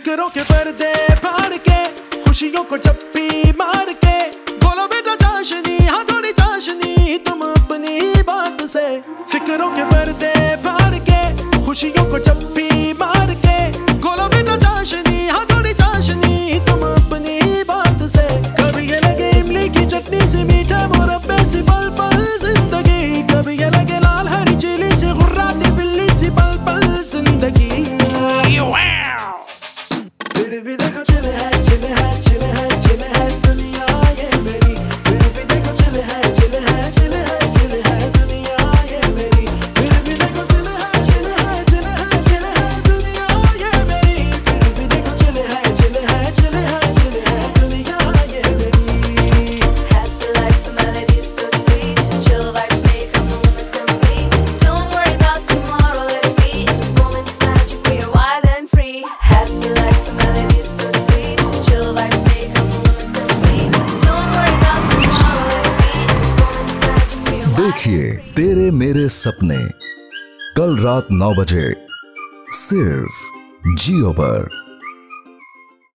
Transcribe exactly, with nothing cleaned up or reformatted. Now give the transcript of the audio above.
फिक्रों के पर्दे फाड़ के खुशियों को चप्पी मार के बोलो बेटा चाशनी, हाँ थोड़ी चाशनी तुम अपनी बात से। फिक्रों के पर्दे फाड़ के खुशियों को चप्पी मार के बोलो बेटा चाशनी, हाँ थोड़ी चाशनी तुम अपनी बात से। कभी ये लगे इमली की चटनी से मीठा मुरब्बे से पल पल जिंदगी, कभी ये लगे लाल हरी चिली से गुर्राती बिल्ली से पल पल जिंदगी। फिर भी देखो चिल है चिल है चिल है चिल है दुनिया ये मेरी, फिर भी देखो चिल है चिल है चिल है चिल है दुनिया ये मेरी, फिर भी देखो चिल है चिल है चिल है चिल है दुनिया ये मेरी, फिर भी देखो चिल है चिल है चिल है चिल है दुनिया ये मेरी। Happy life, the melody's so sweet, chill vibes make our moments complete. Don't worry about tomorrow, let it be. In this moment's magic, we are wild and free. Happy life, the melody's so sweet, chill vibes make our moments complete. Don't worry about tomorrow, let it be. In this moment's magic, we are wild देखिए and free. तेरे मेरे सपने कल रात नौ बजे सिर्फ जियो पर।